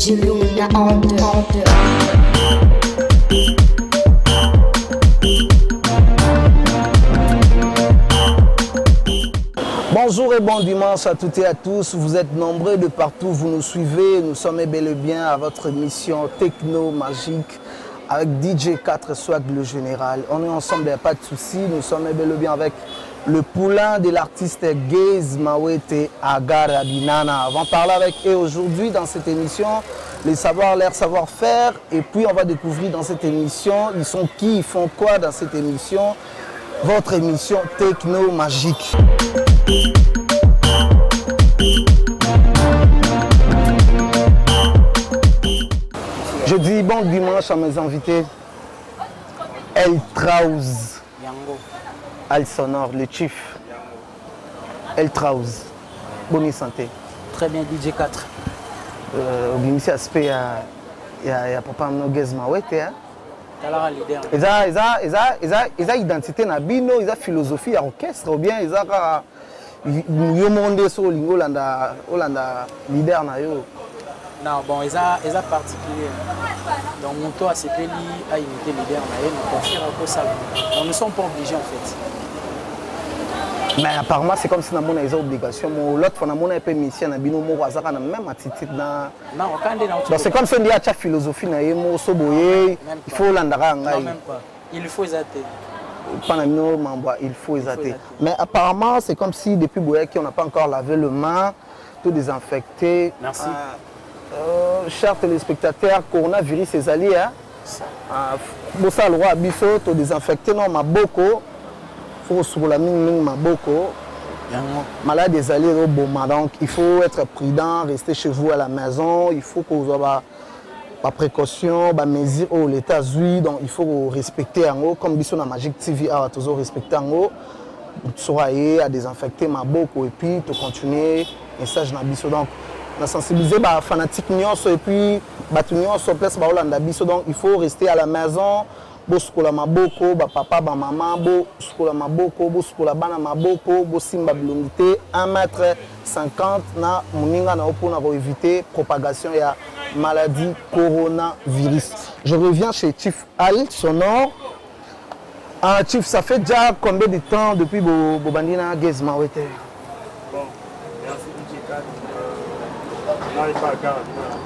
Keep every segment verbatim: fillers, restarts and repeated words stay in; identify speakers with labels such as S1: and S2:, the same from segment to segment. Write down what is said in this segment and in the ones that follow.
S1: Jiluna on the, on the.
S2: Bonjour et bon dimanche à toutes et à tous. Vous êtes nombreux de partout, vous nous suivez. Nous sommes bel et bien à votre émission Techno Magique avec D J quatre Swag le Général. On est ensemble, il n'y a pas de souci. Nous sommes bel et bien avec le poulain de l'artiste Gaze Mawete Agara Binana. On va parler avec eux aujourd'hui dans cette émission, les savoirs, leur savoir-faire. Et puis on va découvrir dans cette émission, ils sont qui, ils font quoi dans cette émission. Votre émission Techno Magique. Je dis bon dimanche à mes invités. El Trauz. Al Sonore, le chief. El Trauz. Bonne santé.
S3: Très bien, D J quatre.
S2: Au ministère aspect, il y a papa Gaze Mawete. Ils ont identité na bino, ils ont philosophie à orchestre ou bien ils ont yo monde sur Holanda Holanda leader na yo.
S3: Non, bon, ils ont ils ont particulier. Donc mon tour à C P L I a imité leader na yo, nous confirme un peu ça. Donc nous ne sommes pas obligés en fait.
S2: Mais apparemment c'est comme si na mona ils ont obligation. L'autre fois na mona peu mission na bino mo wazaka na même attitude na.
S3: Non, quand on
S2: donc c'est comme si on dit à philosophie na yemo soboye, il faut landara ngai.
S3: Non même pas. Il faut exater.
S2: Panamino Mamboa, il faut exater. Mais apparemment c'est comme si depuis Boyaki on n'a pas encore lavé le main, tout désinfecté.
S3: Merci.
S2: Euh, chers téléspectateurs, coronavirus est allié. Bossa le roi Bisso, tout désinfecté non maboko. Sur la mine maboko, malade des alliés au Boma, donc il faut être prudent, rester chez vous à la maison, il faut que vous ayez pas précaution, pas mesure au l'état zui, donc il faut respecter en haut, comme bisous dans Magic T V, à toujours respecter en haut, soyez à désinfecter maboko et puis tu continuer message na bisous donc na sensibiliser les fanatiques et puis batu sur place ba Holanda bisous donc il faut rester à la maison. Boskola maboko, ba papa, ba maman, boskola maboko, boskola bana maboko, bosimba bilongité, un mètre cinquante na muninga na opona pour éviter propagation ya maladie coronavirus. Je reviens chez Chief Al Sonore. Ah, Chief, ça fait déjà combien de temps depuis que Bobandina Gaze Mawete?
S4: Bon, merci D J quatre. On n'arrive pas à garder.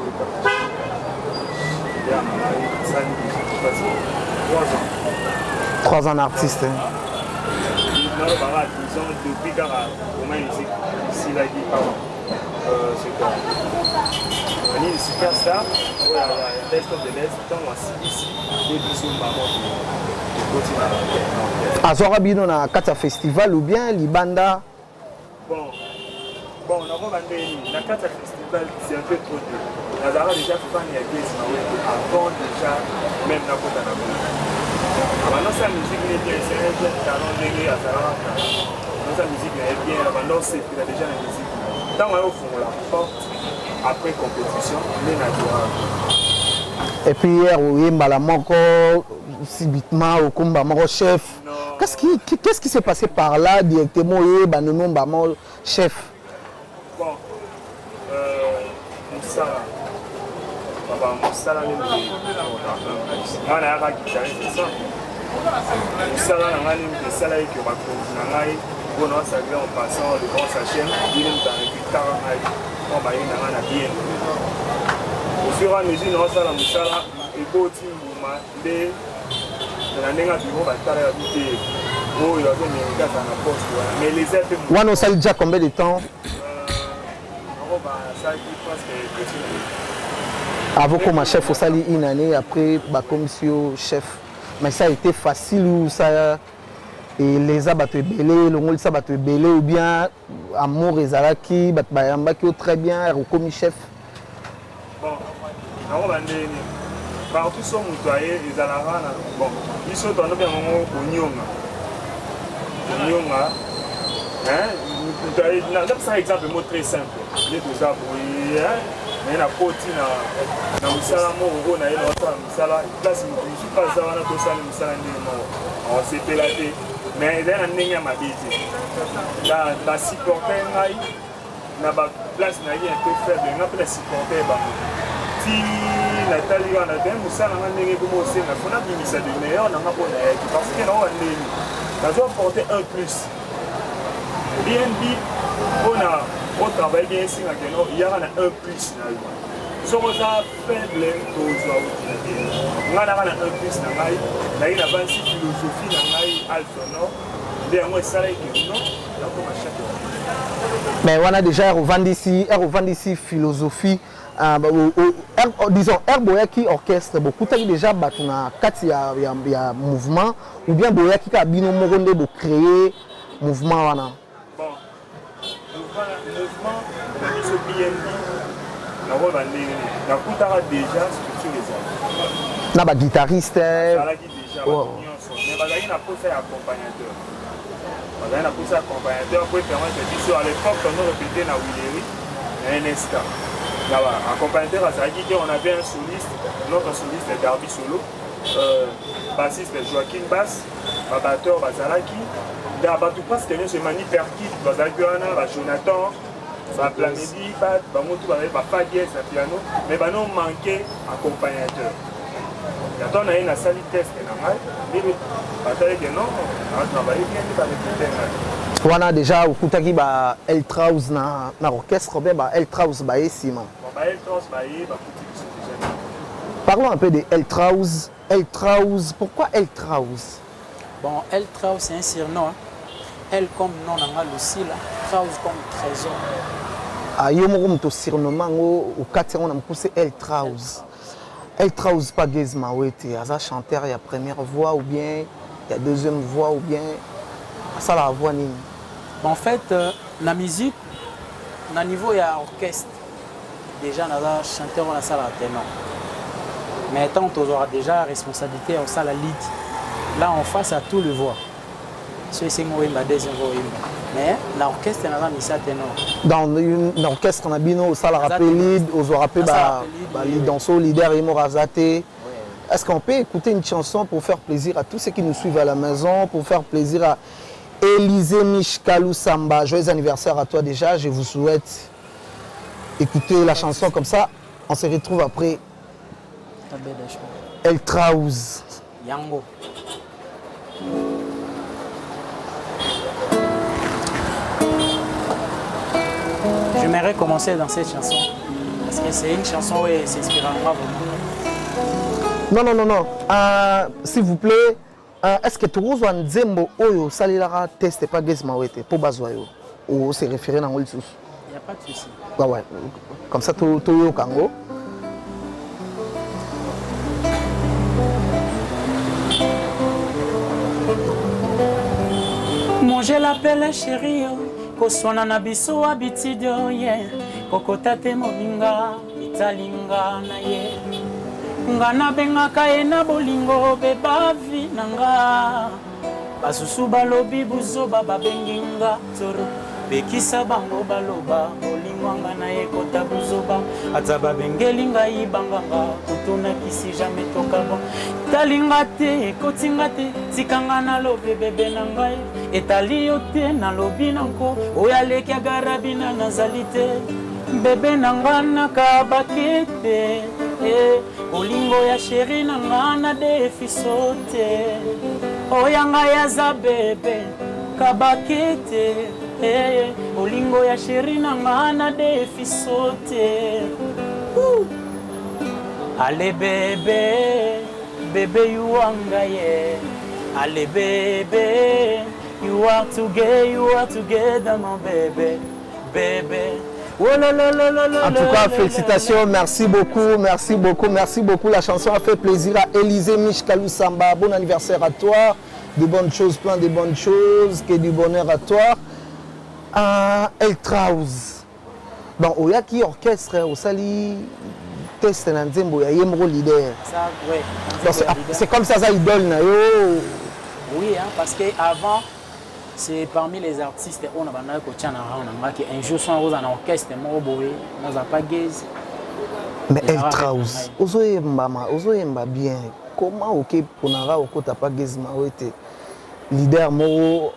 S2: Trois ans d'artiste.
S4: Non, bah, disons depuis Gara, au moins ici, ici là, il dit pardon. C'est quoi? On est une superstar. Il y a l'Est of the Nest, tant on ici, des bisous, maman,
S2: de Azorabino na Kata Festival ou bien Libanda?
S4: Bon, bon, on a vendu la Kata Festival, c'est un peu trop dur. On a déjà fait un Gaze Mawete avant déjà, même la Kota Nabola. Maintenant, sa musique est bien, c'est un jeune talent dégueu à Zara. Sa musique est bien, maintenant, c'est déjà la musique. Tant qu'on ouvre la porte, après compétition, les naturels.
S2: Et puis hier, oui, Mbalamoko, subitement, au combat, mon chef. Qu'est-ce qui qu'est-ce qui s'est passé par là directement, oui, Banono, Mbamo, chef?
S4: Bon, euh, Moussa. Papa, Moussa, là, on a un guitariste, c'est ça. Moussa, là, on a un salarié qui va continuer. On a salué en passant le grand sachet, il est dans le guitare, on va y aller à bien. Au fur et à mesure, on a la Moussa, là, et beau team, les Nanga Biro va être habité. Oh, il y a des gars dans la poste. Mais les aides.
S2: Moi, on sait déjà combien de temps?
S4: Ça dit presque.
S2: Avant comme chef, au sali une année, après, bah, comme si au chef. Mais ça a été facile ou ça. Et les abattus belé, le monde s'abattu belé ou bien amour et Zalaki, Batbayamba qui est très bien, comme chef.
S4: Bon, on va dire, partout sont moutoyés, les Alarana. Bon, ils sont dans le même moment au Nyonga. Au Nyonga, hein, là, c'est un exemple mot très simple. Les deux arbres, hein. Mais la côte na musala mo na elo ta musala place mo suis pas ça na to sala musala ni mo on s'est pélaté mais il y a ndenge ya mabiti la la supporter ngai na ba place na ye un peu faible na peut supporter ba si natali wana te mosala nga ndenge komo osenga fona bimisa de meilleur nanga mpona yaki parce que naowa ndenge nazwa porter un plus B N B mpona otravaille bien esingaka no yaka na un plus na yo soko oza faible tozwa otina te nga naka na un plus na ngai nayi na bansi philosophie na ngai alfonor nde yango esalaki no nakoma chaque
S2: mais wana déjà erovandisi erovandisi philosophie Uh, uh, uh, er, uh, disons, er boyaki orchestre, beaucoup déjà battu na kati ya, ya, ya mouvement, ou bien boyaki ka bino moronde bo créer mouvement wana.
S4: Bon, mouvement, mouvement, B N B, na rôle na kutara déjà structure les
S2: na ba guitariste.
S4: Salaki déjà, oh. Mais bazali na posa ya accompagnateur. Bazali na posa accompagnateur pour permettre de à l'époque on a répété na Willery, un instant. Accompagnateur à Zaki, on avait un soliste, notre soliste est Darby Solo, euh, bassiste Joaquin Bass, batteur Bazalaki, Dabatou parce que nous sommes Mani Perkit, Bazalguana, Jonathan, Planedi, Bamotou, Fagues, piano, mais nous manquait accompagnateur. Quand on a une salle test, on a travaillé bien avec le
S2: on a déjà au Koutaki ba El Traus na na orchestre ba El Traus ba esima.
S4: Ba El Traus ba e ba
S2: parlons un peu de El Traus. El Traus, pourquoi El Traus?
S3: Bon, El Traus c'est un surnom. El comme nom na Lucille, Traus comme trésor.
S2: Ah yo mo mto surnommant au quatre on a poussé El Traus. El Traus pas Gezma wete, aza chanteur il y a première voix ou bien il y a deuxième voix ou bien ça la voix ni.
S3: En fait, euh, la musique, na niveau il y a orchestre. Déjà, on a chanteur, on a ça la ténor. Mais tant qu'on aura déjà responsabilité, on a la lead. Là, on face à tout le voix. C'est c'est moi ma deuxième voix. Mais l'orchestre, on a mis ça ténor.
S2: Dans l'orchestre, on a bien ça la rappel lead, on a rappelé bah lead danso, leader et morazate. Est-ce qu'on peut écouter une chanson pour faire plaisir à tous ceux qui nous suivent à la maison, pour faire plaisir à Élisée Mishkalou Samba? Joyeux anniversaire à toi déjà, je vous souhaite écouter la chanson comme ça. On se retrouve après El Traus.
S3: Yango. J'aimerais commencer dans cette chanson parce que c'est une chanson où elle s'inspire en moi beaucoup.
S2: Non, non, non, non. Euh, S'il vous plaît. Uh, est-ce que tu as un zembo oyo salilara test pas Gezma wete pour bazoyo ou se référer dans le sous?
S3: Il n'y a pas de souci.
S2: Bah ouais. Comme ça tout tout au Congo.
S3: Moi je l'appelle chérie, koswana na biso abitidio ye, kokota te moninga, italinga na ye. Ngana bengaka ena bolingo bebavi nanga basusu balobi buzoba babenginga toro bekisa bango baloba bolingo ngana ekota buzoba ata babengeli ngai banganga totuna kisi jamais tokabo talinga te kotinga te tikanga na lobe bebe na ngai etali yo te na lobi nanko oyaleki agarabina nazali te bebe na ngana kabakete eh, olingo ya sheri na ngana defisote oyanga ya za bebe kabakete eh, olingo ya sheri na ngana defisote uh. Ale bebe bebe you wanga ye ale bebe you are together you are together mon bébé bébé. Oh là là là là là,
S2: en tout cas, félicitations, merci beaucoup, merci beaucoup, merci beaucoup. La chanson a fait plaisir à Élisée Mishkalou Samba. Bon anniversaire à toi, de bonnes choses, plein de bonnes choses, que du bonheur à toi. Uh, El Traus. Bon, il y a qui orchestre, au sali test Nanzembo, il y a Yemro leader.
S3: Ça, oui.
S2: C'est comme ça, ça idole na yo.
S3: Oui, hein, parce qu'avant, c'est parmi les artistes on a banal ko tchana rana qui un jour sont en orchestre mo boy on n'a pas gaze.
S2: Mais El Traus ozoye mbama ozoye mba bien comment OK ponara okota pas gaze ma wete leader mo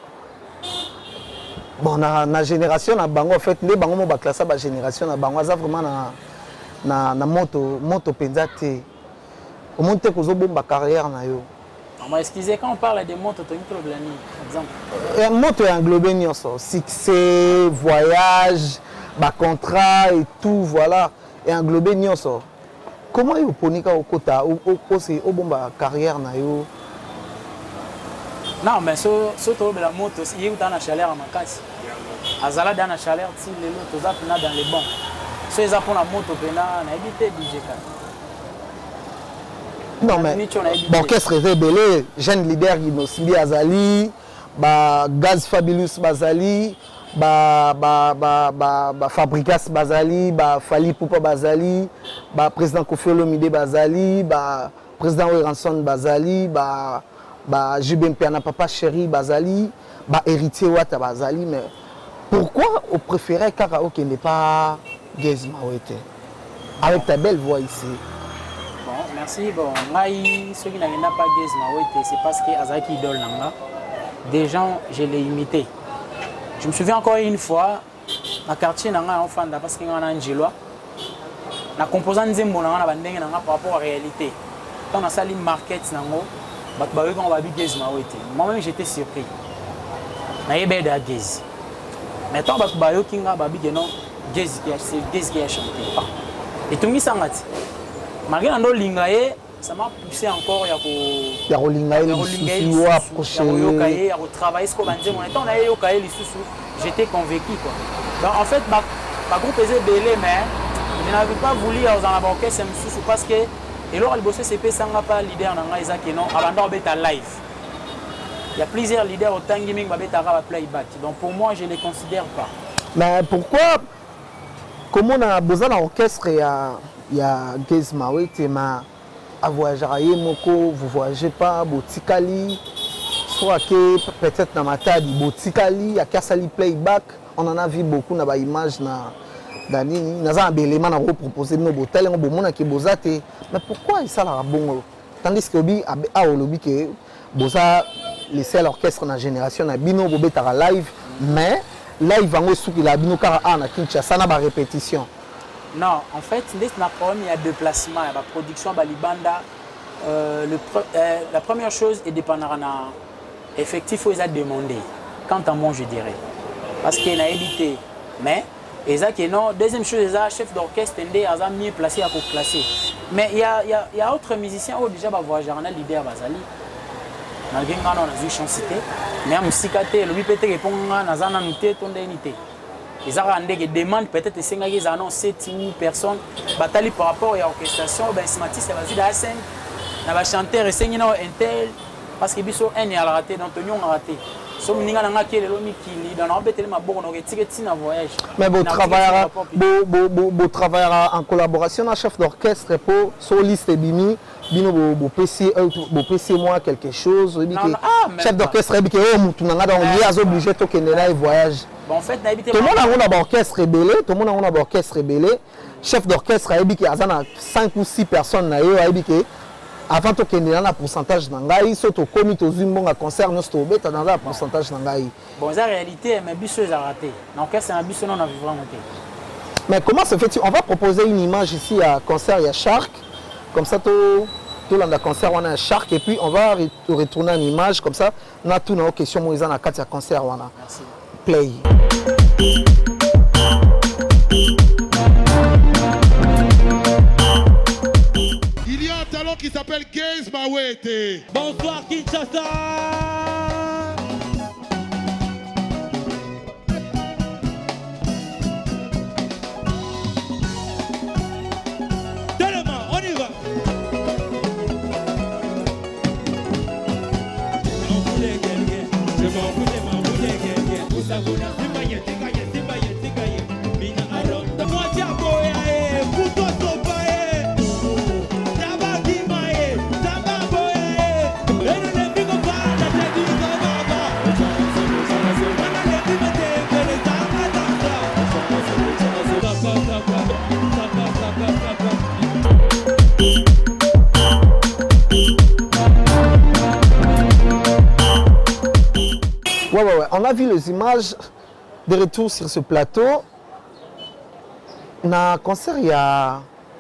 S2: bon na na génération na bango en fait les bango mo ba classe ba génération na bango ça vraiment na na na moto moto penza te au moins te kozo bomba carrière na yo.
S3: On m'a excusé quand on parle de moto to intro blani exemple.
S2: Et moto est englobé nyonso, succès, voyage, ba contrat et tout voilà et englobé nyonso. Comment yo ponika au kota au aussi au bomba carrière na yo?
S3: Non mais so so to la moto il y a dans la chaleur à makasi. Azala dans la chaleur ti lelo to za pena dans les bons. So eza pour la moto pena na éviter D J K.
S2: Non mais bon orchestre rebelle, jeune leader Inosimbi Azali, ba Gaz Fabulous Bazali, ba ba ba ba, ba Fabricas Bazali, ba Fali Poupa Bazali, ba président Kofi Olomide Bazali, ba président Ranson Bazali, ba ba Jubem Piana Papa Chéri Bazali, ba héritier Wata Bazali, mais pourquoi on préférait karaoke n'est pas Gaz Mawete avec ta belle voix ici?
S3: Bon, merci. Bon, moi, ceux qui n'ont pas Gaz Mawete, c'est parce que Azaki idole nanga. Des gens, je l'ai imité. Je me souviens encore une fois, dans le quartier nanga enfant parce qu'il y a un Angelois. La composante Zembo nanga bandenge nanga par rapport à la réalité. Quand on a sali market nango, bah bah on va dire Gaz Mawete. Moi-même j'étais surpris. Na yebe da Gaz. Maintenant bah bah yo kinga bah bi non Gaz qui a c'est Gaz qui a chanté. Et tout mis sangati. Malgré ando lingaye, ça m'a poussé encore ya ko
S2: ya ko lingaye lisusu wa approcher
S3: ya ko ya ko travailler ce qu'on banze mon temps na yo kaye lisusu, j'étais convaincu quoi. Donc en fait ma ma groupe était belé mais je n'avais pas voulu aux en aborder c'est lisusu parce que et là le bossé C P sanga pas leader nanga ezaki non abanda beta live. Il y a plusieurs leaders au temps gaming ba beta ra playback. Donc pour moi je les considère pas.
S2: Mais pourquoi comment on a besoin d'un orchestre et il y a Gaz Mawete mais à voyager à Yemoko, vous voyagez pas, Botikali, soit que peut-être dans ma tête, Botikali, il y a Kassali playback, on en a vu beaucoup dans les images na Danini, nous avons un élément à proposer nos hôtels, on a qui bozate, mais pourquoi ça la bon tandis que obi a lobby que boza laisser l'orchestre dans la génération na bino bobetara live mais live en sous qui la bino car a na Kinshasa na ba répétition.
S3: Non, en fait, il y a un déplacement, il y a la production, Balibanda. Euh, le, euh, la première chose est dépendant de l'effectif où ils ont demandé. Quant à moi, je dirais. Parce qu'il y a évité. Mais, non. Deuxième chose, il y a un chef d'orchestre qui est mieux placé à classer. Mais il y a, il y a, il y a d'autres musiciens qui ont déjà voyagé en leader Bazali. Malgré que nous avons eu chance. Mais il y a des gens qui répondent à la unité. Ils ont des demandes, peut-être cinq ans, sept personnes. Batali par rapport à l'orchestration, ben Smatis, ça va dire la scène. On va chanter et cinq ans intel parce que biso un est raté, donc on a raté. So mninga nanga qui est le mikili, dans on peut ma bonne on na voyage.
S2: Mais vous travaillez vous travaillez en collaboration avec chef d'orchestre pour soliste bimi, bino vous P C vous P C moi quelque chose, chef d'orchestre biki oh mutu nanga dans lié à obligé to kende na voyage.
S3: Bon, en fait, tout
S2: le monde a un orchestre rebelle, tout le monde a un orchestre rebelle. Chef d'orchestre a dit qu'il y a cinq ou six personnes a dit que avant de qu'il y ait un pourcentage d'angaï, surtout comme il y a un concert, nous sommes dans un pourcentage d'angaï.
S3: Bon, c'est la réalité, mais bis est raté. L'orchestre c'est un bis non a vivre monté.
S2: Mais comment se fait-il? On va proposer une image ici à concert, il y a Shark, comme ça tout tout le concert on a un Shark et puis on va retourner une image comme ça. On a tout nos questions moi ils en a quatre concert on a.
S3: Merci.
S2: Play.
S5: Il y a un talent qui s'appelle Gaz Mawete.
S6: Bonsoir Kinshasa. Tellement, on y va. Je m'en voulais, je m'en voulais, m'en voulais, vous savez, c'est maillé, c'est gaillé, c'est maillé, c'est gaillé. Mina alors, de moi, tiens, boya, pour toi, ton paye. Ça va, qui maille, ça va, boya. Et nous, les bigos, pas, la tête du gababa. On a les bigos, que les dames, dans ça. Ça va, ça va, ça va, ça va, ça va.
S2: Ouais, ouais, ouais. On a vu les images de retour sur ce plateau. Dans le concert, il y a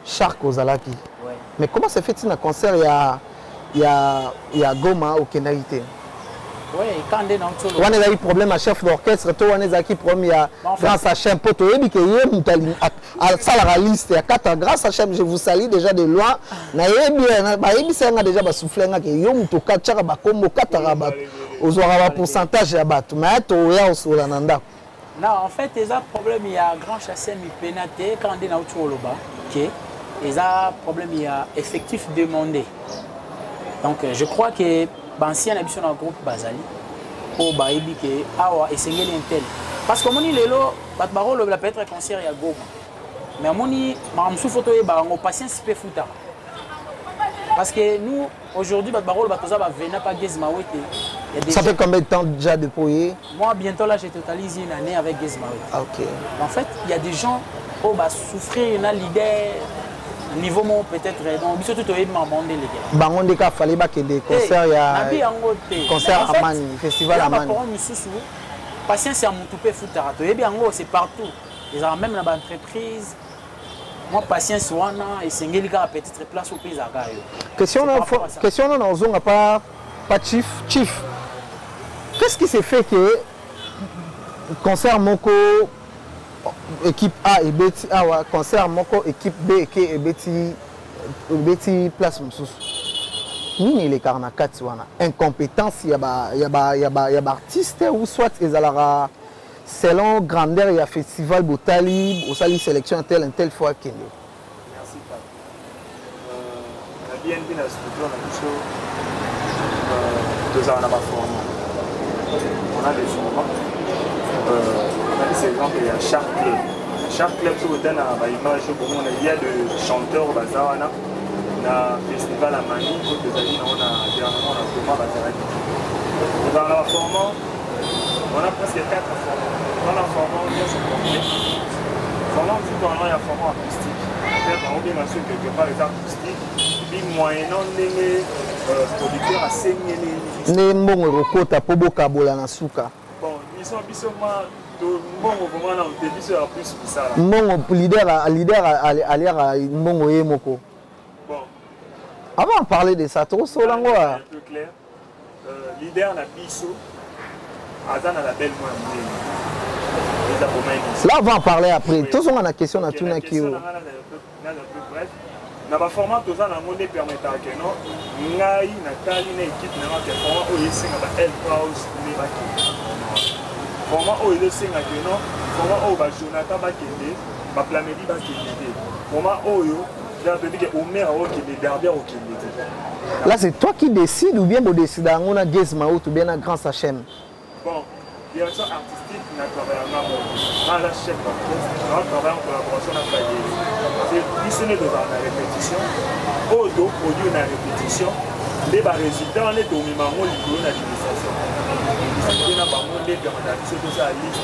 S2: Shark Ozalaki.
S3: Ouais.
S2: Mais comment se fait-il un concert il y a il y a il y a Goma au Kenaïté?
S3: Oui, quand on est dans le
S2: On a eu problème à chef d'orchestre, toi on a eu problème à grâce à Chem Poto et que hier mutali à salara liste il y a quatre grâce à Chem je vous salue déjà de loin. Na yebi ba yebi ça déjà ba souffler nga que yo muto katchaka ba kombo katara ba ozwara ba pourcentage ya bato mais to ya osola nanda.
S3: Non, en fait, il y a un problème, il y a un grand chasseur qui pénate quand on est dans le Tchouoloba. Il y a un problème, il y a effectif demandé. Donc, je crois que si on a besoin d'un groupe Bazali, pour Baïbi, que Awa et Sengeli Intel. Parce que mon lelo, Batbaro, peut être un concert, il y a Goma. Mais mon Mamsou Photo et Barango, patience, peut foutre. Parce que nous, aujourd'hui, Batbaro, Batoza va venir pas Gezmaoué.
S2: Ça fait combien de temps déjà déployé?
S3: Moi, bientôt là, j'ai totalisé une année avec Gezmaoué.
S2: Ah, ok.
S3: En fait, il y a des gens qui vont souffrir, il y a l'idée, niveau peut-être, donc, surtout, tu es maman de l'idée.
S2: Bangon de fallait que des concerts, il y a concert à Mani, festival à Mani.
S3: Patience, c'est un moutoupe foutara. C'est partout. Ils ont même dans l'entreprise. Moi, patience, et c'est une petite place au pays.
S2: Question, question, on n'a pas pas chief, chief. Qu'est-ce qui s'est fait que concert Moko équipe A et B, ah, concert Moko équipe B et Betty place Moussous? Ni les carnacats, incompétence, il y a il y a il y a il y a artistes ou soit ils allaient selon grandeur il y a festival Botali, au sali sélection tel un tel fois qu'il.
S4: Merci Pat. La B N B la structure la deux ans on a pas formé. On a des formats. On a des exemples, il y a Shark Club. Shark Club sur le terrain, il y a des chanteurs au bazar. Na festival à Mani, côté des amis, on a dernièrement on a Thomas Bazaraki. Dans la format, on a presque quatre formats. Dans la format, on a ce complet. Format, tout dans il y a format acoustique. On a bien sûr quelque part les acoustiques. Puis moyennant les producteurs à saigner les.
S2: Ne mbongo rokota po boka bola na suka.
S4: Bon, ils sont bisoma de mbongo vraiment na début sur plus pour ça.
S2: Mbongo leader leader aller à mbongo yemoko. Avant de parler de ça, trop solango.
S4: Un peu clair. Euh, leader na biso, Azan a la belle moins.
S2: Là, on va en parler après. Tout ça, on a la question à tout le monde.
S4: Bref, dans le format, tout ça, on a permis que non, ngai na tali na équipe na que format où il singa ba El House ni ba ki. Format où il singa que non, format où ba Jonathan ba kende, ba Plamedi ba kende. Format où yo
S2: là, c'est toi qui décides ou bien vous décidez on a Gezmaout ou bien un grand Sachem?
S4: Bon, direction artistique, on a travaillé en amont. On a chef d'orchestre, on a travaillé en collaboration avec la Gez. C'est dissonné devant la répétition. Au dos, au lieu de la répétition, les résultats, on est au même moment où il y a l'administration. Il y a des permanents, tout ça, liste,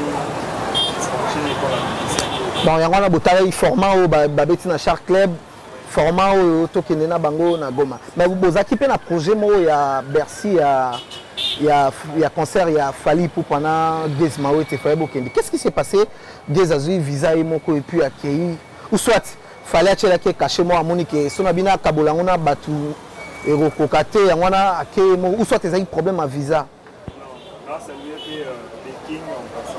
S2: bon, il y a un format où babeti na Shark Club, format où tokende na bango na Goma. Mais vous avez occupé un projet où il y a Bercy, il y a il y a concert, il y a Fali pour pendant Gezmaoué et Fayabo Kende. Qu'est-ce qui s'est passé? Gez a eu visa et moko et puis accueilli. Ou soit Fali a tiré caché moi à Monique, son abina Kabolangona batu et Rokokate, on a accueilli ou soit ils ont eu problème à visa.
S4: Non, non, c'est mieux que les Kings en passant.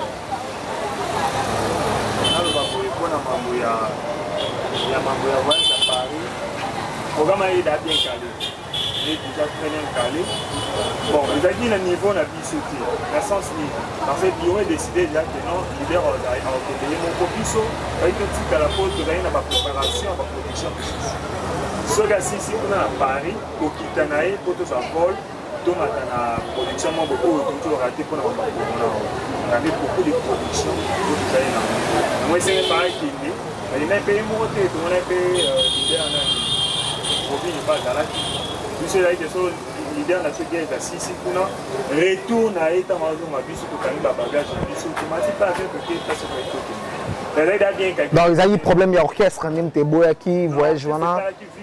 S4: Il y a mambo ya voyage à Paris. Le programme est bien calé. Il est déjà très bien calé. Bon, il a dit le niveau n'a pas sauté. Dans le sens où, dans cette bio, il a décidé déjà que non, le leader a été mon copiso, il a été petit à la pause, il a une préparation, à la production. Ce gars-ci, si on est à Paris, au Kitanae, pour tout ça vol, donc à la production, on a toujours raté pour la on avait beaucoup de production. Moi, c'est pareil qui est. Il a payé mon côté, tout le monde a payé leader en année. Profit n'est pas dans la vie. Tout cela est que le leader n'a pas gagné si si pour nous. Retourne à l'état maison, ma vie, surtout quand il a bagage, je dis surtout, ma vie, pas avec le pied, pas sur le côté. Mais là, il a bien quelqu'un.
S2: Donc, ils ont eu problème, il y a orchestre, même tes bois qui voyagent, voilà.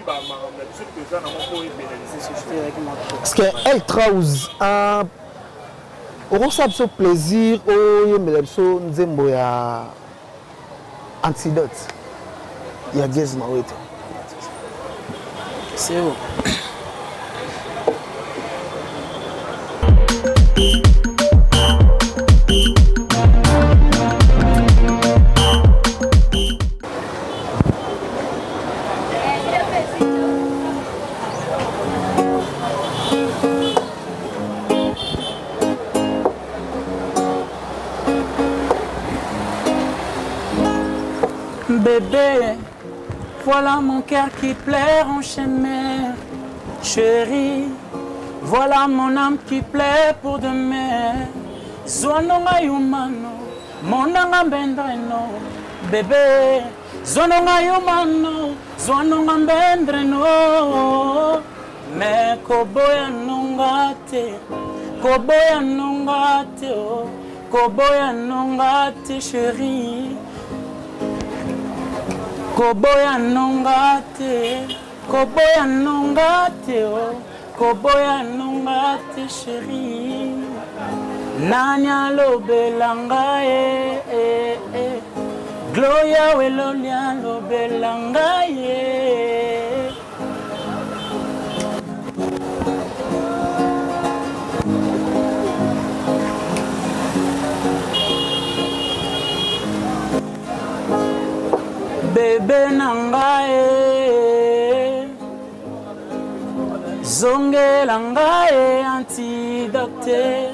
S2: Parce que elle trouve un. On a ce plaisir, on a ce antidote. ya Gez Mawete.
S3: C'est où? Bébé, voilà mon cœur qui pleure en chemin. Chérie, voilà mon âme qui plaît pour demain. Zononga yumano, monanga bendreno. Bébé, zononga yumano, zononga bendreno. Mais koboya nongate, koboya nongate, oh, koboya nongate, chérie. Koboya nongate, koboya nongate, oh, koboya nongate, chérie. Nanya lobelanga, eh, eh, eh. Gloria welolia lobelanga, eh. Bébé nangae, zonge langae antidote,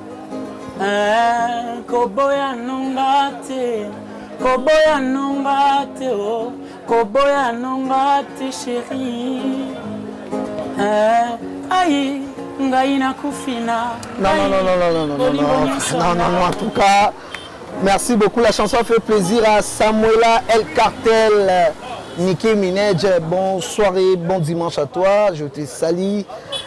S3: eh, koboya nongate, koboya nongate, oh, koboya nongate chérie, eh, aïe, ngaina kufina.
S2: Non, non, non, non, non, non, non, non, non, non, non, en tout cas. Merci beaucoup, la chanson fait plaisir à Samuela El Cartel, Nicky Minaj. Bonne soirée, bon dimanche à toi, je te salue.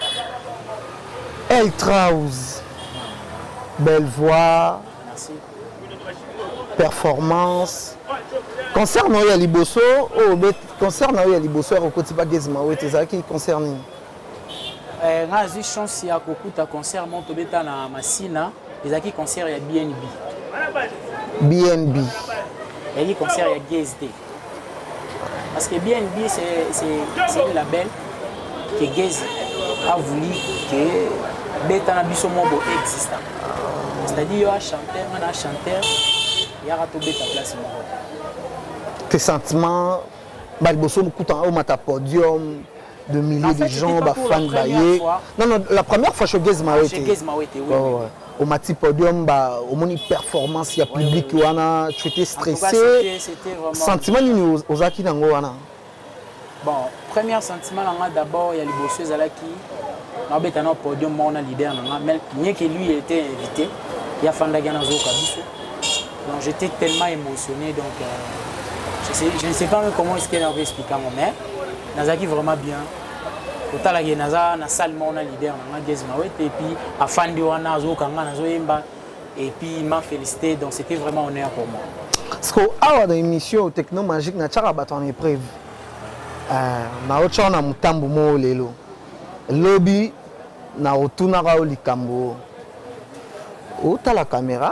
S2: El Trauz, belle voix,
S3: Merci.
S2: performance. Concert Noé Liboso, oh, concert Noé Liboso, au quotidien Gez Mawete, c'est ça qui concerne.
S3: J'ai chance à kokuta concert Montobeta na Massina, les acquis concert à B N B.
S2: B N B.
S3: Il y a un concert à G S D. Parce que B N B, c'est un label que Gez a voulu que Beta Nabiso Mobo existe. C'est-à-dire qu'il y a un chanteur, un chanteur, il y a un Beta place.
S2: Tes sentiments, Balboso nous coûte en haut à podium, de milliers
S3: en fait,
S2: de gens,
S3: pas
S2: fans baillés. Non, non, la première fois chez Gez Mawete.
S3: Chez Gez Mawete, oui.
S2: Oh, ouais. Au mati podium, bah, au moni performance, il y a
S3: ouais,
S2: public,
S3: ouais,
S2: ouais. Tu étais stressé.
S3: C'était vraiment.
S2: Sentiment ni aux aki nango wana.
S3: Bon, premier sentiment d'abord, il y a les bosseux Zalaki. On a un podium, on a leader, mais bien que lui était invité, il y a Fandagana Zoka. Donc j'étais tellement émotionné, donc euh, je, sais, je ne sais pas même comment est-ce qu'elle avait expliqué à mon mère. Nazaki vraiment bien. Autant la Genaza, na salle on a leader, on a Gez Mawete et puis à Fandi wana Zoka na Zoyemba et puis il m'a félicité, donc c'était vraiment un honneur pour moi.
S2: Parce que awa dans l'émission Techno Magique na tchaka baton épreuve. Euh na ocha na mutambu mo lelo. Lobby na otuna ka likambo. Ota la caméra.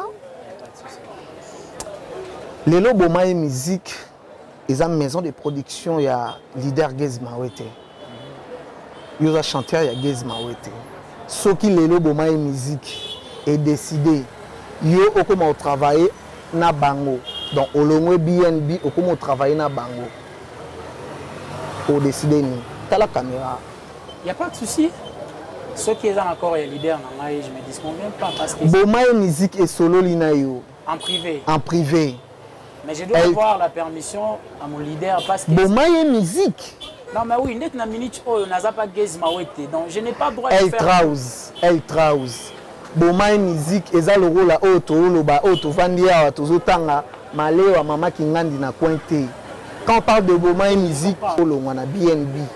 S2: Lelo Bomaye musique, ils ont une maison de production, il y a leader Gez Mawete. Il y a chanteur, il y a Gez Mawete. Ce qui Lelo Bomaye musique est décidé, il y a comment travailler na bango. Donc au long B N B, au comment travailler na bango. Pour décider nous. T'as la caméra.
S3: Il n'y a pas de souci. Ceux qui sont encore les leaders, je ne me disconviens pas parce que.
S2: Bomaye musique et solo linayo.
S3: En privé.
S2: En privé.
S3: Mais je dois Elle... avoir la permission à mon leader parce que.
S2: Bomaye musique.
S3: Non mais oui, net na minute oh n'a pas Gez Mawete. Donc je n'ai pas le droit de
S2: El
S3: faire.
S2: Trauz, El Trauz. Bomaye musique eza le rôle à auto loba auto vandia tozo tanga malewa mama kingandi na cointé. Quand on parle de Bomaye musique, on a B N B.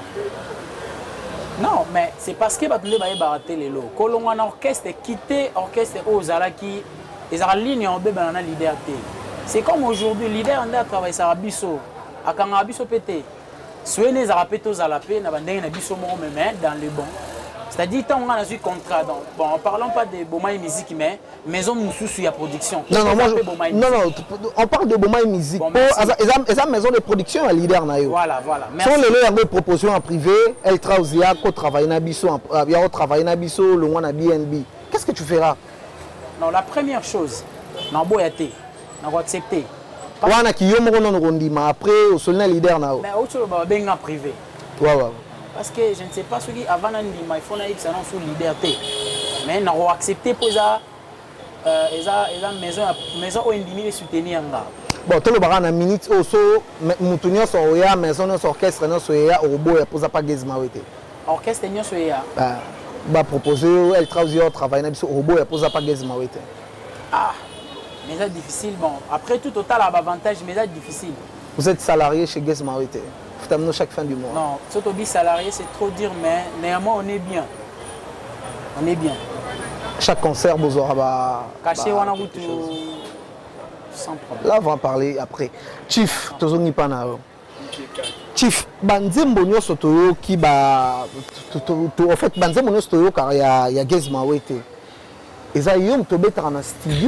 S3: Non, mais c'est parce que Batunde Baye baraté les lots. Quand on a un orchestre quitté, orchestre Ozala qui est en ligne en bébé dans leader. C'est comme aujourd'hui, leader on a travaillé sur Abisso, à Kanga Abisso pété. Soyez les Arapetos à la paix, n'a pas d'abisso dans le bon. C'est-à-dire, tant on a un contrat, donc, bon, en parlant pas de Bomaï Musique, mais maison Moussou sur la production.
S2: Non, non, moi, je, non, non, on parle de Bomaï Musique. Bon, ils ont maison de production à leader.
S3: Voilà, voilà.
S2: Si on les a des propositions en privé, elle travaille à travailler à Bisso, à travailler à Bisso, le mois à B N B. Qu'est-ce que tu feras?
S3: Non, la première chose, non, boyate, non, accepter.
S2: Wana qui yo moko non rondima après au solna leader na.
S3: Mais autre chose ba benga privé.
S2: Ouais ouais.
S3: Parce que je ne sais pas ce qui avant ndima il faut na x sous liberté. Mais non accepter pour ça euh eza eza maison maison o ndimi les soutenir nga.
S2: Bon tout le bara na minute oso mutunyo so ya maison no orchestre no so ya obo ya posa pas gezma wete.
S3: Orchestre nyo so ya.
S2: Bah ba proposer elle travaille au travail na biso obo ya posa pas gezma wete.
S3: Ah. Mais c'est difficile, bon. Après tout, total a avantage, mais c'est difficile.
S2: Vous êtes salarié chez Guess Mawete. Vous t'amenez chaque fin du mois.
S3: Non, surtout salarié, c'est trop dur, mais néanmoins, on est bien. On est bien.
S2: Chaque concert, vous aurez...
S3: Caché, on a tout sans problème.
S2: Là, on va en parler après. Chief, tu as pas na. Chief, Banzembo nyo sotoyo qui ba... En fait, Banzembo nyo sotoyo car il y a, il y a Guess Mawete. Et ça, il y a un studio.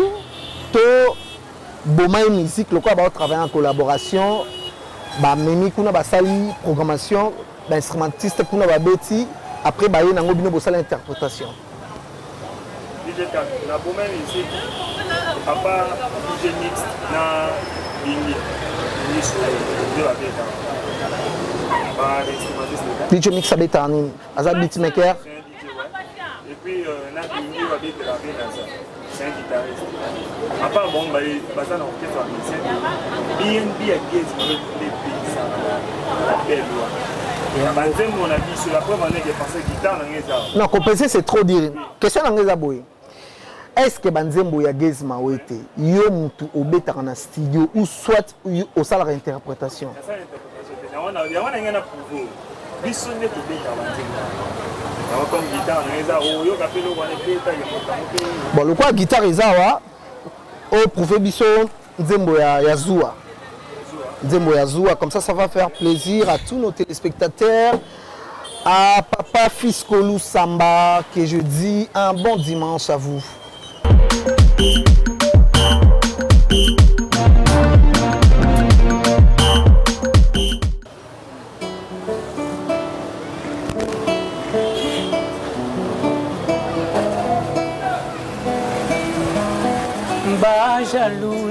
S2: Bomaï Musique, le quoi va travailler en collaboration, bah Mimi kuna ba sali programmation, bah instrumentiste kuna ba beti, après bah yena ngobino bo sali interprétation.
S4: D J K, na Bomaï Musique, papa D J Mix na Bingi, Mix de la beta. Bah instrumentiste.
S2: D J Mix abeta anine, aza beatmaker.
S4: Et puis na Bingi va beta la beta. C'est un guitariste. À part bon, bah, bah ça, on fait un musicien. B N B a gagné les pays, ça, la belle loi. Bah, on a dit sur la preuve, on a passé guitare dans les arbres.
S2: Non, compenser, c'est trop dire. Question dans les arbres. Est-ce que Banzembo ya Guess Mawete, yo mutu obeta dans studio ou soit au salle d'interprétation?
S4: C'est ça l'interprétation. On a on a rien à prouver. Bisonne to beta Banzembo.
S2: Bon, le quoi guitare Izawa, au prouver biso Nzembo ya Yazua. Nzembo Yazua, comme ça, ça va faire plaisir à tous nos téléspectateurs. À Papa Fiskolou Samba, que je dis un bon dimanche à vous.
S3: Ba jaloux,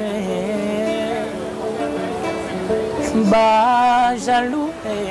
S3: ba jaloux.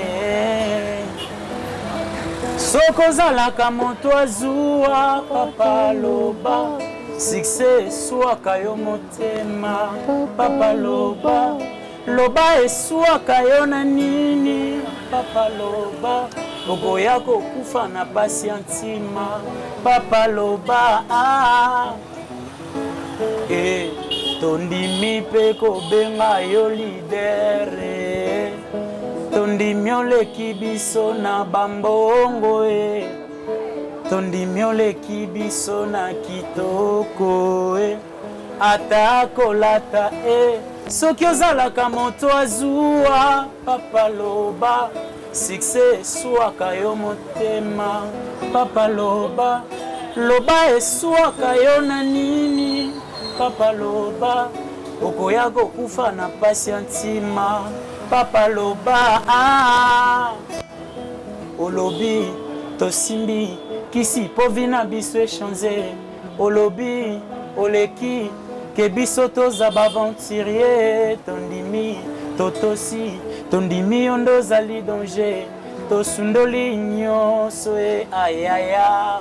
S3: Sokozalaka moto azua papa loba, succès swaka yo motema papa loba, loba eswaka yo na nini papa loba, bokoya kokufa na pasi ya ntima papa loba. Ah. Eh, tondimi pe kobenga yo lidere, tondimi oleki biso na bambongo e, tondimi oleki biso na kitoko e, ata kolata e, soki ozalaka moto azua papa loba, succès eswaka yo motema papa loba, loba eswaka yo na nini papa loba, okoya kokufa na pasi ya ntima papa loba. Ah. Olobi tosimbi kisi po vina biso echange, olobi oleki ke biso toza baventurier, tondimi totosi tondimi yo ndo ozali danger, tosundoli nyonso e ayaya.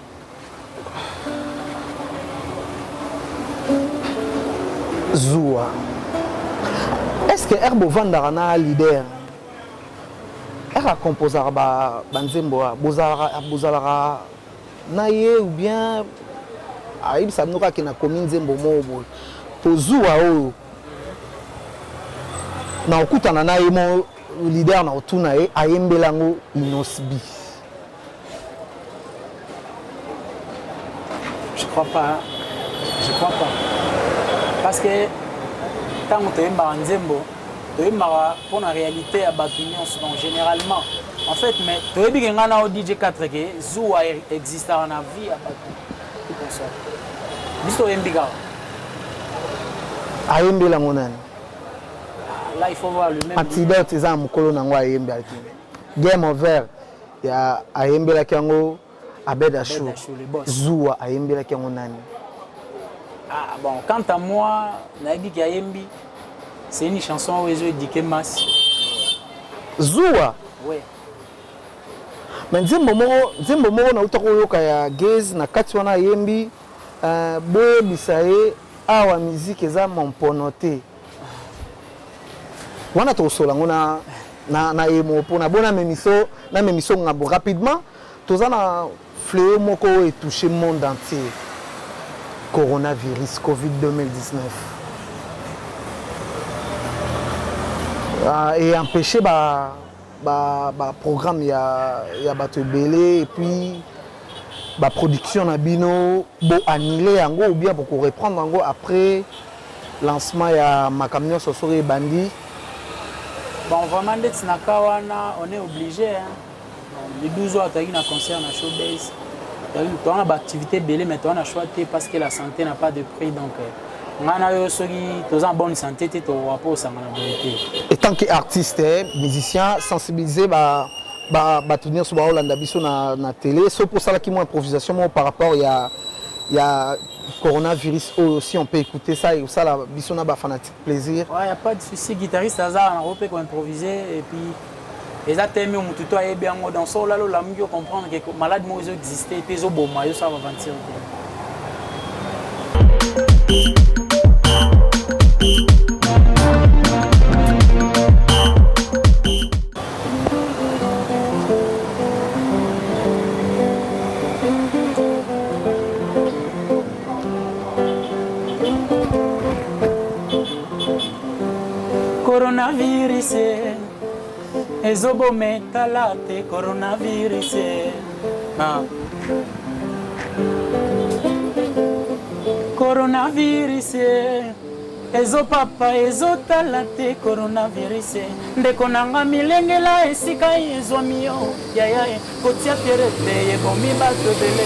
S2: Zoua. Est-ce que Herbo Vandarana leader? Elle a composé Banzembo, Bozalara, Naye ou bien Aïb Sanoura qui n'a commis Zembo Mobo. Pour Zoua, na okuta na naye mo leader na otuna e ayembelango inosbi.
S3: Je crois pas. Je crois pas. Parce que tant que tu es en Nzembo, tu es pour la réalité à Batunion. Donc généralement, En fait, mais tu as dit que tu D J quatre que Zoua existe dans la vie à partir de console. Dis-toi, tu as
S2: ayembi la monane.
S3: Là, il faut voir le même.
S2: Antidote, c'est un mokolo nango ayembi. Game over. Il y a ayembi la kango, Abeda Chou. Zoua ayembi la kango nani.
S3: Ah bon, quant à moi, Naïbi Kayembi, c'est une chanson où je dis Mas.
S2: Zoua.
S3: Oui.
S2: Mais nzembo moko, nzembo moko na utako yoka ya Gaze na kati wana yembi, euh boye bisaye awa musique eza momponoté. Wana to sola ngona na na emo pona bona memiso, na memiso ngabo rapidement, toza na fléau moko et touché le monde entier. Coronavirus, Covid deux mille dix-neuf. Euh, et empêcher bah Bah, bah, programme il y a il y a bateau belé et puis bah production na bino bo annuler en ou bien pour reprendre en gros après lancement il y a ma camion sur sur bandi.
S3: Bon vraiment d'être nakawana on est obligé hein. Les douze heures tu as un concert na showbase. Tu as une activité belé mais tu as choisi parce que la santé n'a pas de prix donc en bonne santé, tu
S2: et tant qu'artiste, musicien, sensibilisé, bah, bah, bah, tenir sur la na télé. C'est pour ça qu'il y a une improvisation par rapport il y a, il y a coronavirus aussi, on peut écouter ça et ça la biso na ba fanatique plaisir.
S3: Ouais, il y a pas de souci, guitariste Hazard on peut improviser et puis les athèmes ont tout à bien dans ça là la mieux comprendre que malade moi existait et puis zo bon moi ça va mentir. Coronavirus ezobo metalate coronavirus ah. Coronavirus ezo papa ezo talate coronavirus ndeko nanga milengela esika ezo mio yaya kotia terete ebomi bato bele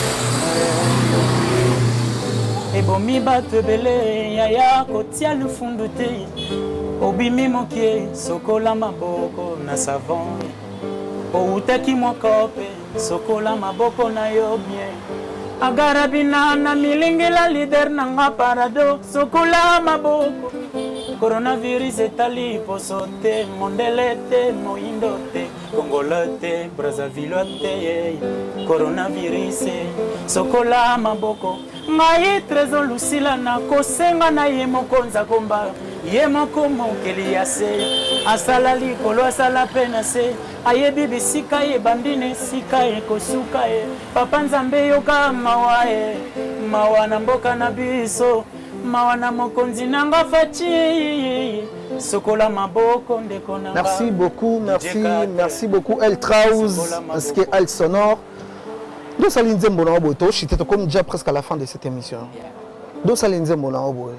S3: ebomi bato bele yaya kotia lufundu te obimi mokie sokola maboko na savon outaki mokope sokola maboko na yo bien agarabina na milingela leader nanga parado sokola maboko coronavirus etali posote mondelete moindote congolote brazzaville te coronavirus sokola maboko ngai trésor lucila na kosenga na ye mokonza komba ye moko mokeli ya se asala likolo asala pena se ayebi bisika ye bandine sika ye kosuka ye papa nzambe yoka mawa ye mawa na mboka na biso mawa na mokonzi nanga fachi sokola maboko ndeko nanga.
S2: Merci beaucoup, merci, merci beaucoup El Trauz, parce que El Sonore. Nous allons dire bon aboto, j'étais comme déjà presque à la fin de cette émission. Nous allons dire bon aboto.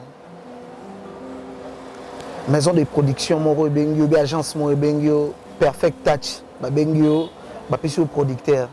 S2: Maison de production Moro Bengio, agence Moro Bengio, Perfect Touch, ba Bengio, ba petit producteur.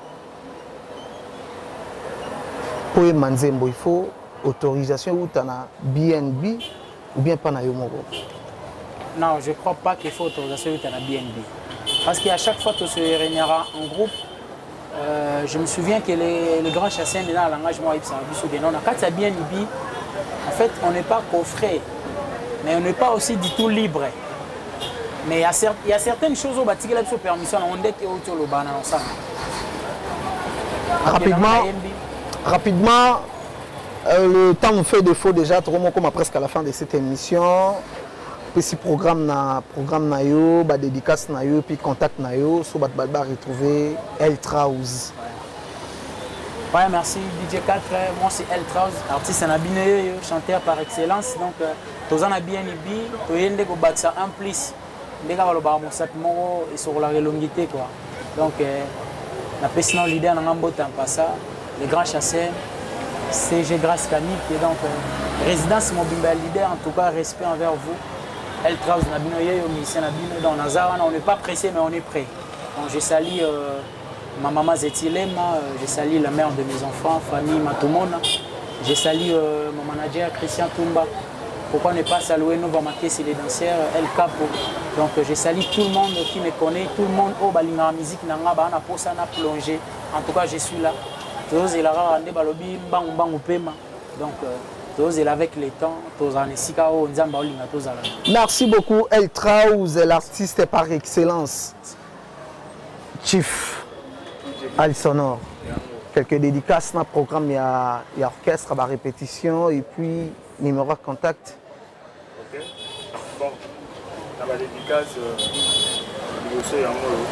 S2: Pour y manzembo, il faut autorisation ou t'as B N B ou bien pas na yo Moro.
S3: Non, je ne crois pas qu'il faut autorisation ou t'as B N B. Parce qu'à chaque fois que se réunira en groupe, euh, je me souviens que les, les grands chasseurs dans l'engagement de non, quand c'est B N B, en fait, on n'est pas coffré. Mais on n'est pas aussi du tout libre. Mais il y a, il y a certaines choses où il y a permission. On dit que le ban ensemble.
S2: Rapidement, rapidement euh, le temps me fait défaut déjà, trop comme presque à la fin de cette émission. Petit programme na programme na yo, ba dédicace na yo, puis contact na yo, so bat ba retrouver El Trauz.
S3: Ouais, merci D J quatre, moi c'est El Trauz, artiste en abiné, chanteur par excellence. Donc, tous en bien ibi, tous y en a qui en plus, les gars le bar mon sac moro et sur la relongité quoi. Donc, la personne leader dans l'embauche en passant, les grands chasseurs, C G Grasse Camille qui est donc résidence mobile leader, en tout cas respect envers vous. El Trauz, on a bien eu musicien, on n'est pas pressé mais on est prêt. Bon, j'ai sali euh, ma maman Zetilema, euh, j'ai sali la mère de mes enfants, famille Matomona. J'ai sali euh, mon manager Christian Toumba. Pourquoi ne pas saluer nos Vamakes et les danseurs El Capo. Donc euh, j'ai sali tout le monde qui me connaît, tout le monde au balinga musique nanga ba na posa na plongé. En tout cas, je suis là. Tous et la rande balobi mbangu mbangu pema. Donc euh, tous et avec les temps, tous en esika o nzamba olinga tous ala. Merci
S2: beaucoup El Traouz, l'artiste par excellence. Chief Al Sonore. Quelques dédicaces dans le programme, il y a, il y a orchestre, la répétition et puis numéro de contact.
S4: Ok. Bon, dans la dédicace, il y a aussi un mot.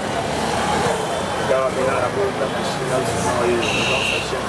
S4: Car maintenant, la bonne machine, là, c'est envoyé dans sa chaîne.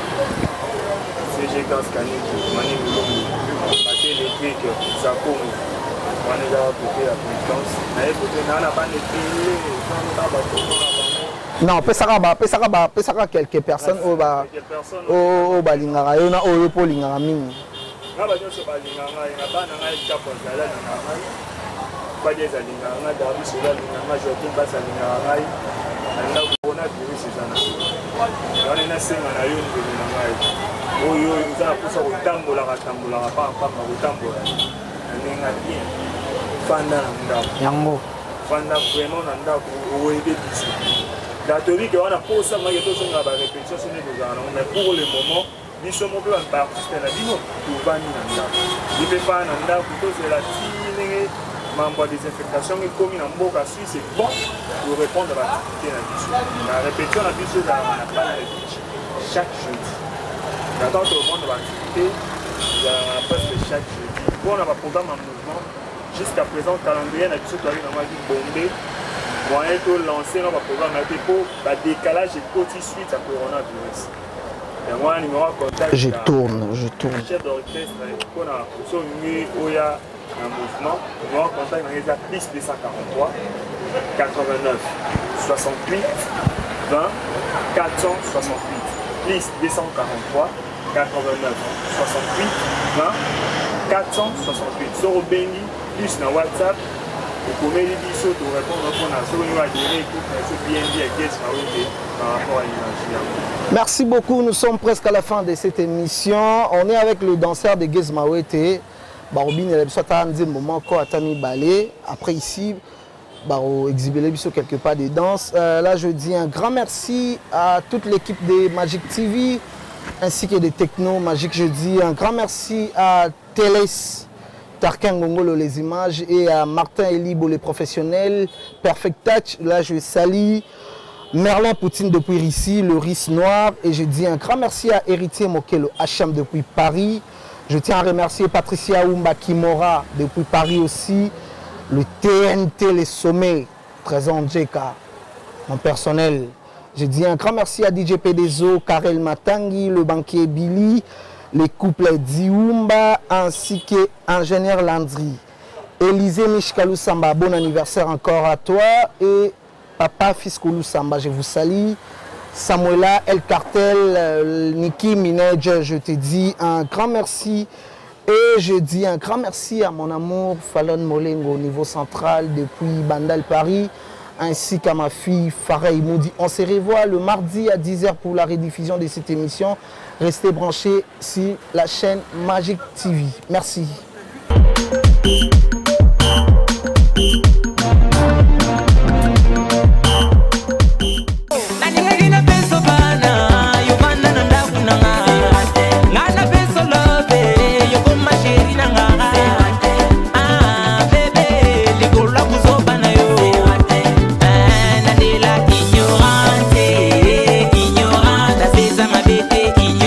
S4: C G Kaskani, Mani Moulomou, Maté les trucs, ça compte. On est là pour la confiance. Mais écoutez, on n'a pas de télé, on n'a pas de
S2: non, pesaraba, pesaraba, pesaraba quelques personnes au bas, au bas lingara, il y a au repos lingara ming.
S4: Na ba nyoso ba lingara, il y a pas na ngai chapo na la lingara. Ba des lingara, dabi sula lingara, jokin ba lingara. Na bona biru sizana. On na senga na yo ni lingara. Oyo nza kusa kutambola katambola pa pa kutambola. Ninga bien. Fanda na
S2: yango.
S4: Fanda vraiment na ndako oede biso. La théorie qu'on a pour ça, mais répétition, mais pour le moment, nous sommes un peu en partie de la vie, tout va nous dans il ne peut pas nous dans plutôt c'est la tine, membre des infectations et comme il en boca suisse, c'est bon pour répondre à l'activité de la vie. La répétition, la vie, c'est la pas la vie chaque jeudi. J'attends tout le monde de l'activité, il y a presque chaque jeudi. Bon, on a un programme en mouvement. Jusqu'à présent, le calendrier, on a vu dans la vie bombée. Moyen de lancer notre programme pour le décalage et petit suite à coronavirus. Et moi, numéro de contact.
S2: Je tourne, je tourne.
S4: Chef d'orchestre, on a un mouvement. Numéro de contact, on a plus deux cent quarante-trois, quatre-vingt-neuf, soixante-huit, vingt, quatre cent soixante-huit. Plus deux cent quarante-trois, quatre-vingt-neuf, soixante-huit, vingt, quatre cent soixante-huit. Sur le Béni, plus dans WhatsApp.
S2: Merci beaucoup, nous sommes presque à la fin de cette émission. On est avec le danseur de Gez Mawete. Après ici, exhiber quelque part des danses. Euh, là je dis un grand merci à toute l'équipe de Magic T V ainsi que des Techno Magic. Je dis un grand merci à Télés Tarkin Gongolo les images et à Martin Elibo les professionnels, Perfect Touch, là je salue Merlin Poutine depuis ici, le Riz Noir et je dis un grand merci à Héritier Mokelo H M depuis Paris. Je tiens à remercier Patricia Oumba Kimora depuis Paris aussi, le T N T Les Sommets, Trésor Djeka, mon personnel. Je dis un grand merci à D J Pedezo, Karel Matangi, le banquier Billy, les couples Dioumba ainsi que Ingénieur Landry. Élisée Mishkalou Samba, bon anniversaire encore à toi. Et Papa Fiskolou Samba, je vous salue. Samuela El Cartel, euh, Niki Minaj, je te dis un grand merci. Et je dis un grand merci à mon amour Fallon Molengo au niveau central depuis Bandal Paris, ainsi qu'à ma fille Farah Moudi. On se revoit le mardi à dix heures pour la rediffusion de cette émission. Restez branchés sur la chaîne Magic T V. Merci.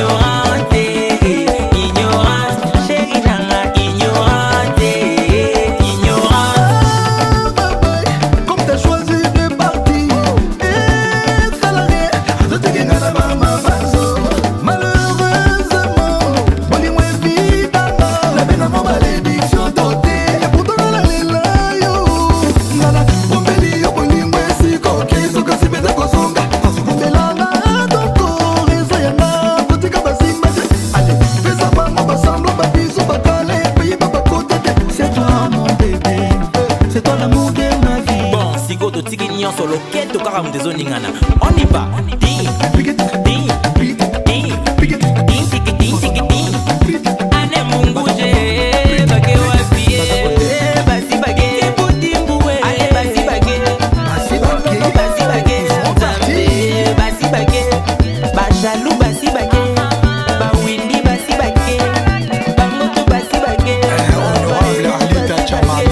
S7: Ignorante,
S6: round des zoningana. On y va. Ding, ding, ding, ding, ding, ding, ding, ding, ding. Ane munguje, bage wapi, basi bage, budimbue, ale basi bage, basi bage, basi bage, basi bage, bachalou basi bage, ba windy basi bage, ba moto basi bage. Honorable Alita Chamala.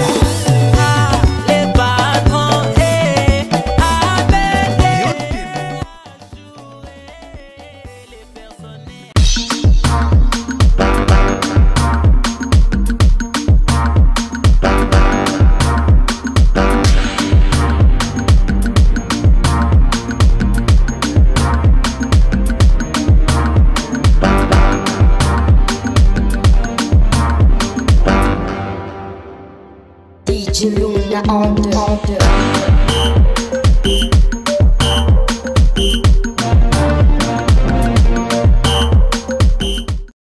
S1: D J Luna on the, on the.